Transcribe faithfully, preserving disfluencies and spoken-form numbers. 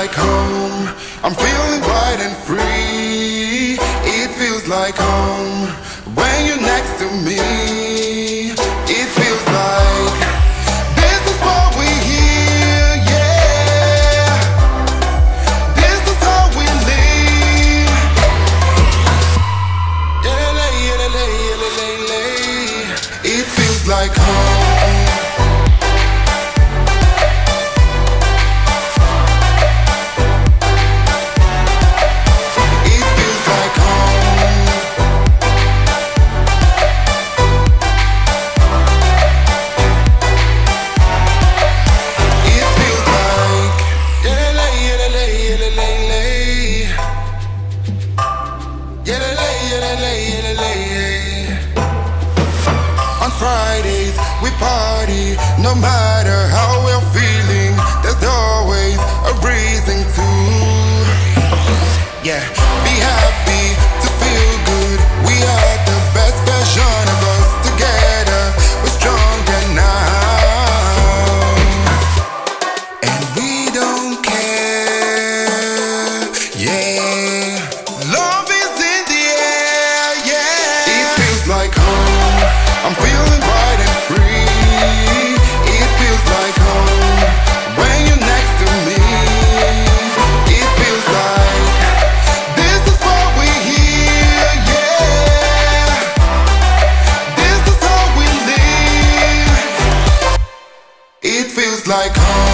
like home. I'm feeling bright and free. It feels like home when you're next to me. It feels like this is what we hear, yeah. This is how we live. It feels like home. No matter how we're feeling, there's always a reason to, yeah, be happy, to feel good. We are the best version of us together. We're stronger now, and we don't care, yeah. Love is in the air, yeah. It feels like home. I'm feeling bright and free. Like home.